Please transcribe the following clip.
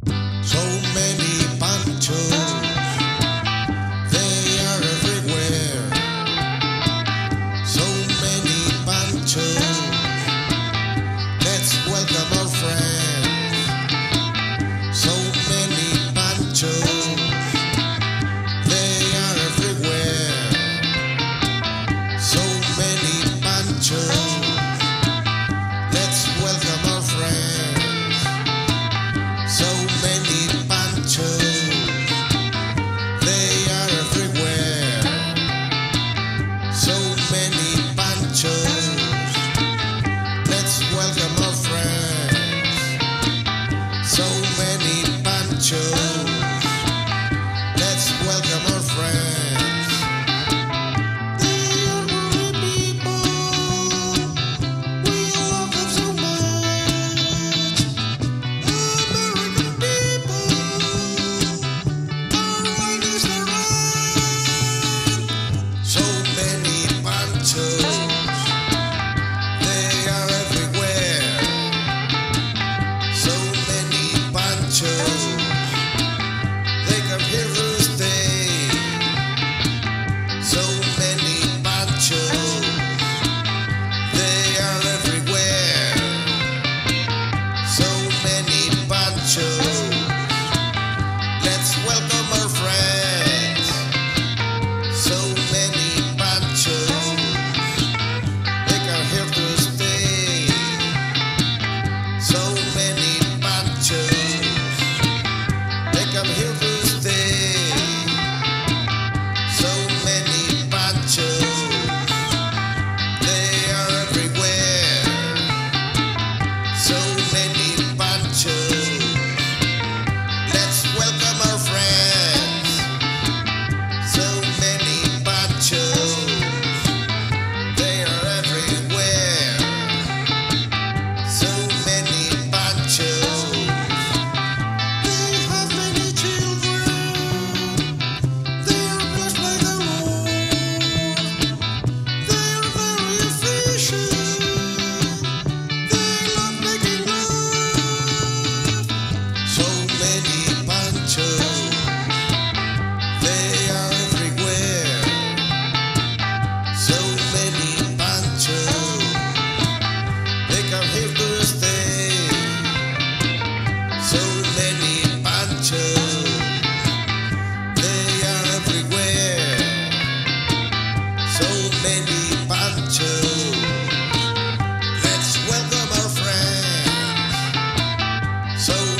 So many panchos, they are everywhere. So many panchos, let's welcome our friends. So many panchos, they are everywhere. So many panchos, let's welcome our friends. So many panchos, they are everywhere. So many panchos, let's welcome our friends. So many panchos, let's welcome our friends. They are good people, we love them so much. American people, our light is the right. So many panchos, they are everywhere. So many panchos, they come here to stay. So many panchos, they are everywhere. So many panchos, let's welcome our friends. So many panchos, they come here to stay. So many panchos, they come here to stay. So many panchos, they are everywhere. So many panchos, let's welcome our friends. So many panchos, they are everywhere. So many panchos, they have many children. They are blessed by the Lord. They are very efficient. They love making love. So many panchos, they are everywhere. So many panchos, they come here to stay. So many panchos, they are everywhere. So many panchos, let's welcome our friends. So